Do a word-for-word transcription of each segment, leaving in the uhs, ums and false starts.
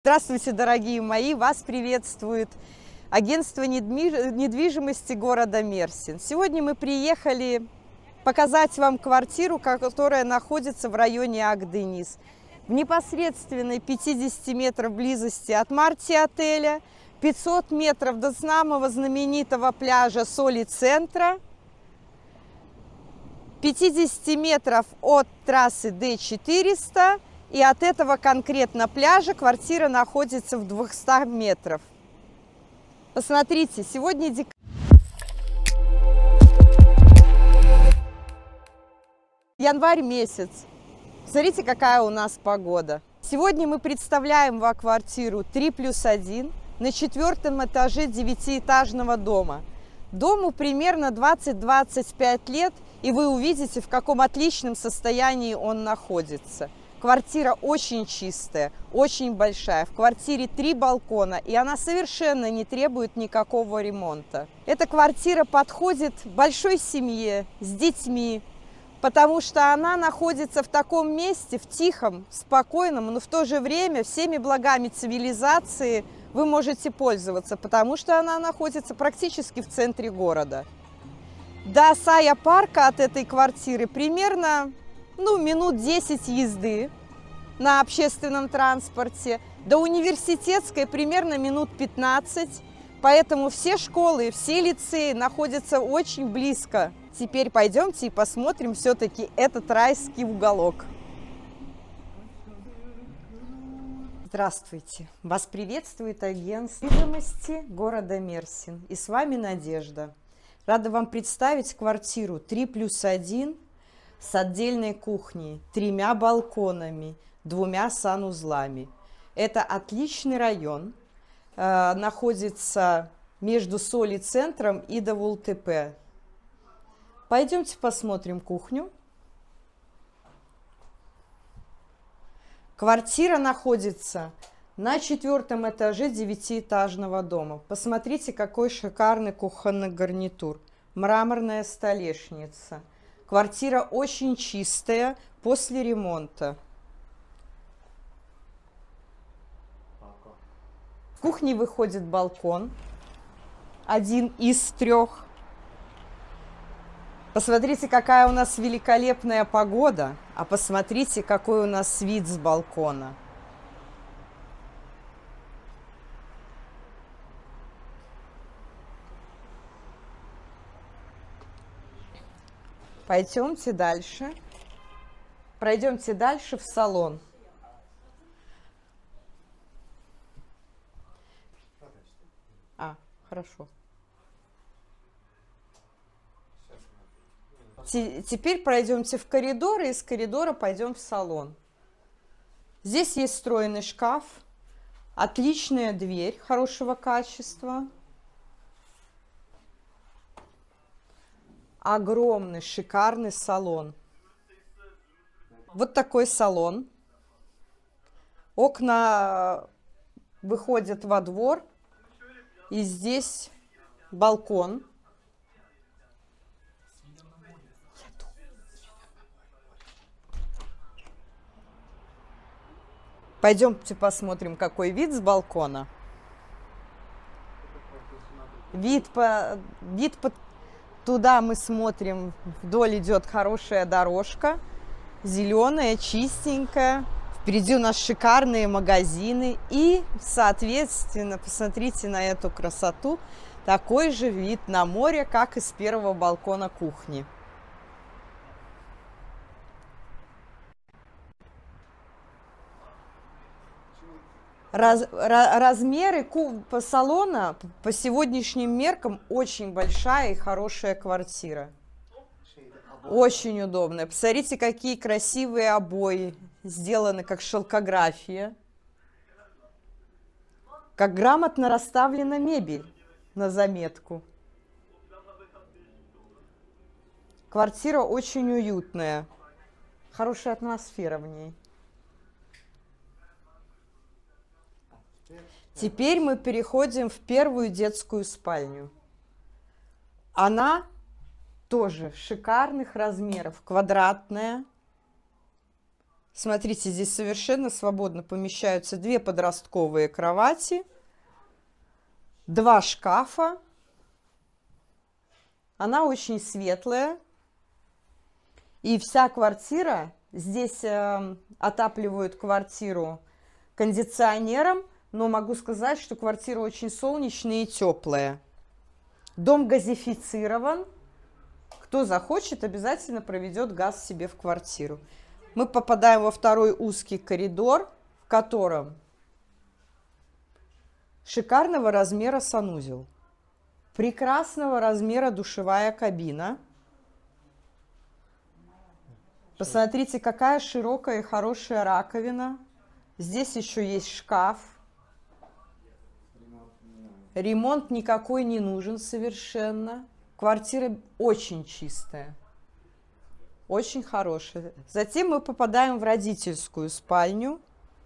Здравствуйте, дорогие мои! Вас приветствует агентство недвижимости города Мерсин. Сегодня мы приехали показать вам квартиру, которая находится в районе Ак-Денис. В непосредственной пятидесяти метров близости от Марти-отеля, пятьсот метров до самого знаменитого пляжа Соли-центра, пятьдесят метров от трассы Д четыреста. И от этого конкретно пляжа квартира находится в двухстах метрах. Посмотрите, сегодня декабрь. Январь месяц. Смотрите, какая у нас погода. Сегодня мы представляем вам квартиру три плюс один на четвертом этаже девятиэтажного дома. Дому примерно двадцать-двадцать пять лет, и вы увидите, в каком отличном состоянии он находится. Квартира очень чистая, очень большая. В квартире три балкона, и она совершенно не требует никакого ремонта. Эта квартира подходит большой семье с детьми, потому что она находится в таком месте, в тихом, спокойном, но в то же время всеми благами цивилизации вы можете пользоваться, потому что она находится практически в центре города. До Сая-парка от этой квартиры примерно ну, минут десять езды на общественном транспорте, до Университетской примерно минут пятнадцать, поэтому все школы, все лицеи находятся очень близко. Теперь пойдемте и посмотрим все-таки этот райский уголок. Здравствуйте! Вас приветствует агентство недвижимости города Мерсин, и с вами Надежда. Рада вам представить квартиру три плюс один с отдельной кухней, тремя балконами, двумя санузлами. Это отличный район, э, находится между Соли-центром и ДВЛТП. Пойдемте посмотрим кухню. Квартира находится на четвертом этаже девятиэтажного дома. Посмотрите, какой шикарный кухонный гарнитур. Мраморная столешница. Квартира очень чистая после ремонта. В кухне выходит балкон, один из трех. Посмотрите, какая у нас великолепная погода, а посмотрите, какой у нас вид с балкона. Пойдемте дальше. Пройдемте дальше в салон. А, хорошо. Теперь пройдемте в коридор, и из коридора пойдем в салон. Здесь есть встроенный шкаф, отличная дверь хорошего качества. Огромный, шикарный салон. Вот такой салон. Окна выходят во двор. И здесь балкон. Пойдемте посмотрим, какой вид с балкона. Вид по... Вид по... Туда мы смотрим, вдоль идет хорошая дорожка, зеленая, чистенькая. Впереди у нас шикарные магазины и, соответственно, посмотрите на эту красоту, такой же вид на море, как из первого балкона кухни. Раз, ra, размеры по салона по сегодняшним меркам очень большая и хорошая квартира. Очень удобная. Посмотрите, какие красивые обои, сделаны как шелкография. Как грамотно расставлена мебель, на заметку. Квартира очень уютная. Хорошая атмосфера в ней. Теперь мы переходим в первую детскую спальню. Она тоже шикарных размеров, квадратная, Смотрите, здесь совершенно свободно помещаются две подростковые кровати, два шкафа. Она очень светлая. И вся квартира, здесь э, отапливают квартиру кондиционером, но могу сказать, что квартира очень солнечная и теплая. Дом газифицирован. Кто захочет, обязательно проведет газ себе в квартиру. Мы попадаем во второй узкий коридор, в котором шикарного размера санузел, прекрасного размера душевая кабина. Посмотрите, какая широкая и хорошая раковина. Здесь еще есть шкаф. Ремонт никакой не нужен совершенно. Квартира очень чистая. Очень хорошая. Затем мы попадаем в родительскую спальню.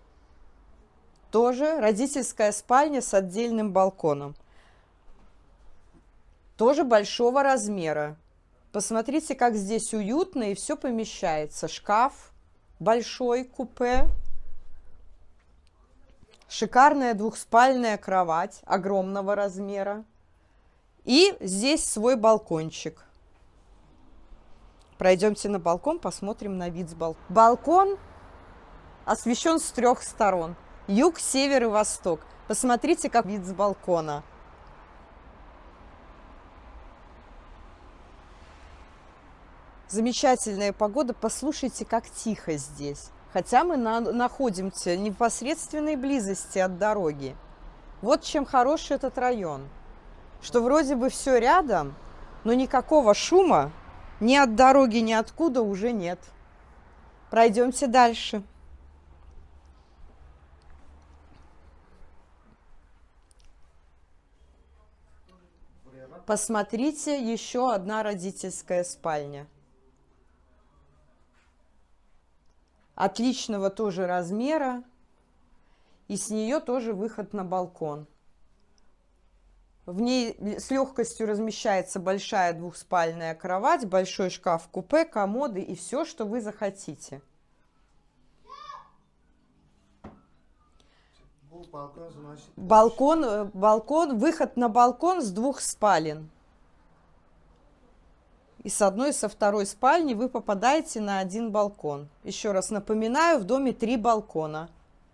Тоже родительская спальня с отдельным балконом. Тоже большого размера. Посмотрите, как здесь уютно и все помещается. Шкаф большой, купе. Шикарная двухспальная кровать огромного размера. И здесь свой балкончик. Пройдемте на балкон, посмотрим на вид с балкона. Балкон освещен с трех сторон. Юг, север и восток. Посмотрите, как вид с балкона. Замечательная погода. Послушайте, как тихо здесь. Хотя мы на, находимся в непосредственной близости от дороги. Вот чем хорош этот район. Что вроде бы все рядом, но никакого шума ни от дороги, ни откуда уже нет. Пройдемте дальше. Посмотрите, еще одна родительская спальня. Отличного тоже размера. И с нее тоже выход на балкон. В ней с легкостью размещается большая двухспальная кровать, большой шкаф-купе, комоды и все, что вы захотите. Балкон, балкон, выход на балкон с двух спален. И с одной, и со второй спальни вы попадаете на один балкон. Еще раз напоминаю, в доме три балкона.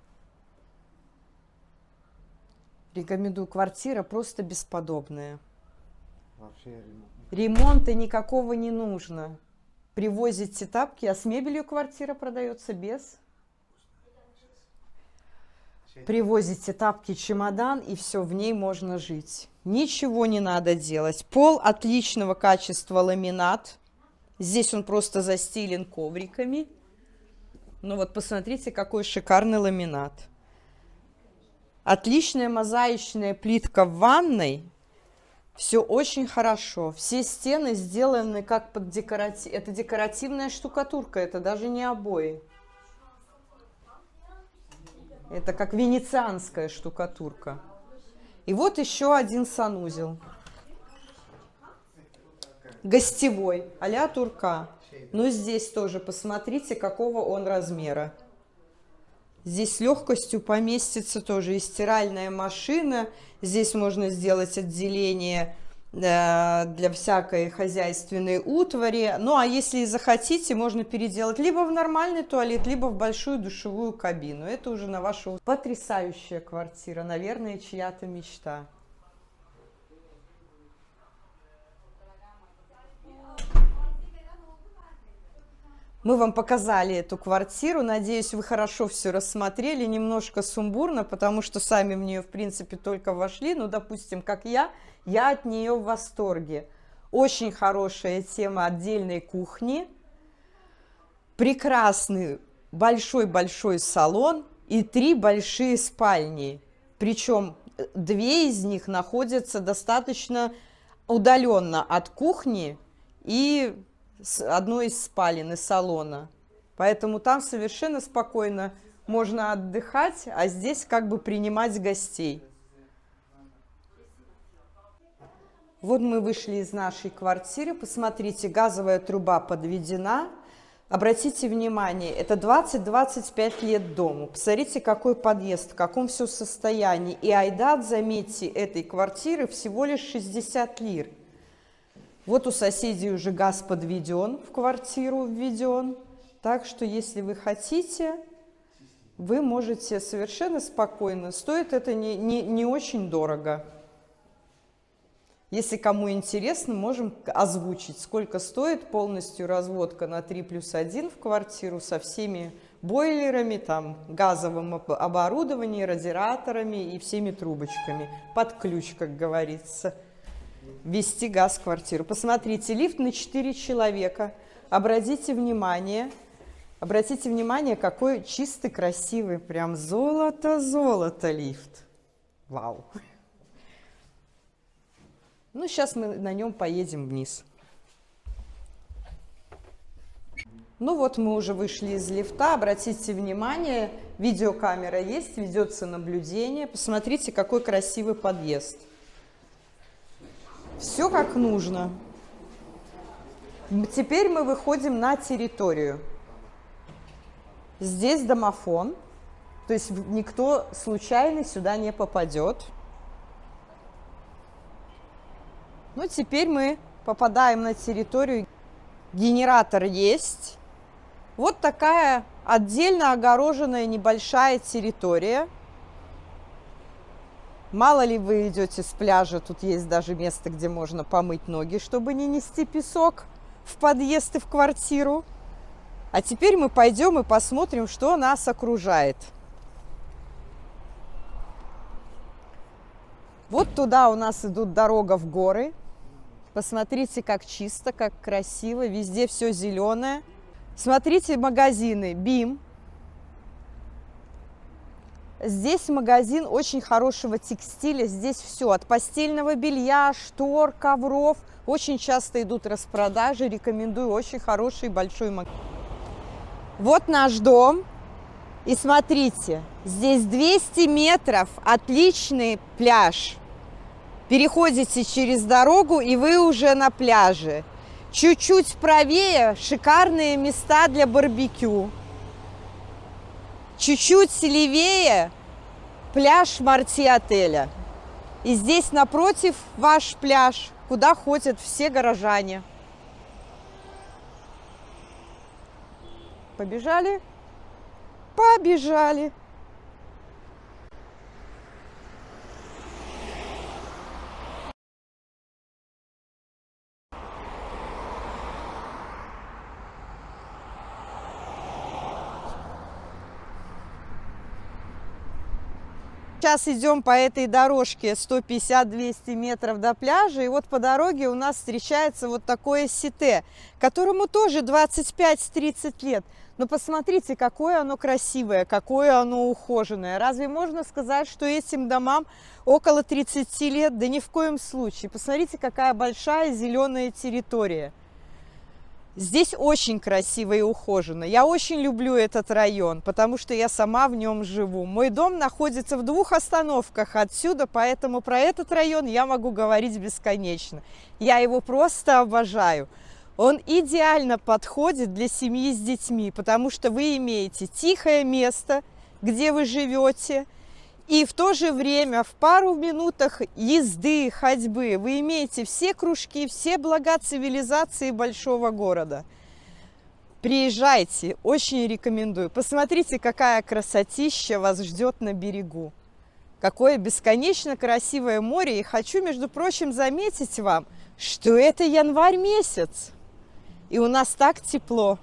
Рекомендую. Квартира просто бесподобная. Вообще ремонта никакого не нужно. Привозите тапки, а с мебелью квартира продается без. Привозите тапки, чемодан, и все, в ней можно жить. Ничего не надо делать. Пол отличного качества ламинат. Здесь он просто застелен ковриками. Ну вот посмотрите, какой шикарный ламинат. Отличная мозаичная плитка в ванной. Все очень хорошо. Все стены сделаны как под декоратив... Это декоративная штукатурка, это даже не обои. Это как венецианская штукатурка. И вот еще один санузел. Гостевой, а-ля Турка. Но здесь тоже посмотрите, какого он размера. Здесь с легкостью поместится тоже и стиральная машина. Здесь можно сделать отделение для всякой хозяйственной утвари. Ну, а если захотите, можно переделать либо в нормальный туалет, либо в большую душевую кабину. Это уже на вашу... Потрясающая квартира, наверное, чья-то мечта. Мы вам показали эту квартиру. Надеюсь, вы хорошо все рассмотрели. Немножко сумбурно, потому что сами в нее, в принципе, только вошли. Ну, допустим, как я, я от нее в восторге. Очень хорошая тема отдельной кухни. Прекрасный большой-большой салон и три большие спальни. Причем две из них находятся достаточно удаленно от кухни и одной из спален, из салона. Поэтому там совершенно спокойно можно отдыхать, а здесь как бы принимать гостей. Вот мы вышли из нашей квартиры. Посмотрите, газовая труба подведена. Обратите внимание, это двадцать-двадцать пять лет дому. Посмотрите, какой подъезд, в каком все состоянии. И айдат, заметьте, этой квартиры всего лишь шестьдесят лир. Вот у соседей уже газ подведен, в квартиру введен. Так что, если вы хотите, вы можете совершенно спокойно. Стоит это не, не, не очень дорого. Если кому интересно, можем озвучить, сколько стоит полностью разводка на три плюс один в квартиру со всеми бойлерами, там, газовым оборудованием, радиаторами и всеми трубочками. Под ключ, как говорится. Ввести газ в квартиру. Посмотрите, лифт на четыре человека. Обратите внимание, обратите внимание, какой чистый, красивый, прям золото-золото лифт. Вау! Ну, сейчас мы на нем поедем вниз. Ну вот мы уже вышли из лифта. Обратите внимание, видеокамера есть, ведется наблюдение. Посмотрите, какой красивый подъезд. Все как нужно. Теперь мы выходим на территорию. Здесь домофон, то есть никто случайно сюда не попадет. Ну, теперь мы попадаем на территорию. Генератор есть. Вот такая отдельно огороженная небольшая территория. Мало ли вы идете с пляжа, тут есть даже место, где можно помыть ноги, чтобы не нести песок в подъезд и в квартиру. А теперь мы пойдем и посмотрим, что нас окружает. Вот туда у нас идут дорога в горы. Посмотрите, как чисто, как красиво. Везде все зеленое. Смотрите, магазины бим. Здесь магазин очень хорошего текстиля. Здесь все. От постельного белья, штор, ковров. Очень часто идут распродажи. Рекомендую. Очень хороший большой магазин. Вот наш дом. И смотрите, здесь двести метров. Отличный пляж. Переходите через дорогу, и вы уже на пляже. Чуть-чуть правее шикарные места для барбекю. Чуть-чуть левее пляж Марти-отеля. И здесь напротив ваш пляж, куда ходят все горожане. Побежали? Побежали. Сейчас идем по этой дорожке сто пятьдесят — двести метров до пляжа, и вот по дороге у нас встречается вот такое сите, которому тоже двадцать пять — тридцать лет. Но посмотрите, какое оно красивое, какое оно ухоженное. Разве можно сказать, что этим домам около тридцати лет? Да ни в коем случае. Посмотрите, какая большая зеленая территория. Здесь очень красиво и ухоженно. Я очень люблю этот район, потому что я сама в нем живу. Мой дом находится в двух остановках отсюда, поэтому про этот район я могу говорить бесконечно. Я его просто обожаю. Он идеально подходит для семьи с детьми, потому что вы имеете тихое место, где вы живете, и в то же время в пару минутах езды, ходьбы вы имеете все кружки, все блага цивилизации большого города. Приезжайте, очень рекомендую. Посмотрите, какая красотища вас ждет на берегу. Какое бесконечно красивое море. И хочу, между прочим, заметить вам, что это январь месяц. И у нас так тепло.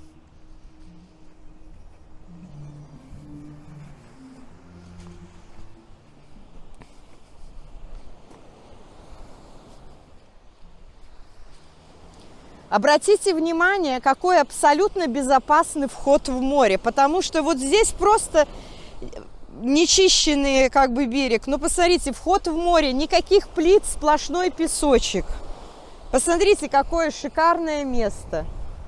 Обратите внимание, какой абсолютно безопасный вход в море, потому что вот здесь просто нечищенный как бы берег. Но посмотрите, вход в море, никаких плит, сплошной песочек. Посмотрите, какое шикарное место.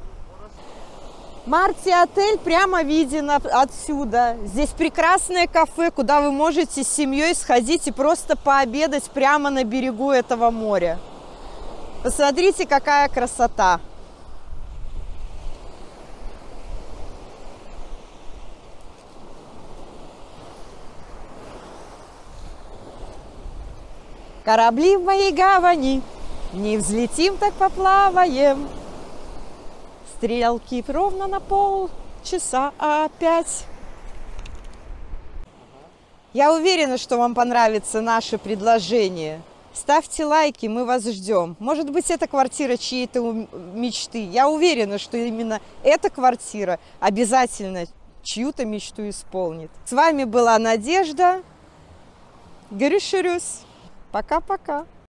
Марти-отель прямо виден отсюда. Здесь прекрасное кафе, куда вы можете с семьей сходить и просто пообедать прямо на берегу этого моря. Посмотрите, какая красота. Корабли в моей гавани, не взлетим, так поплаваем. Стрелки ровно на полчаса опять. Я уверена, что вам понравится наше предложение. Ставьте лайки, мы вас ждем. Может быть, это квартира чьей-то мечты. Я уверена, что именно эта квартира обязательно чью-то мечту исполнит. С вами была Надежда. Görüşürüz. Пока-пока.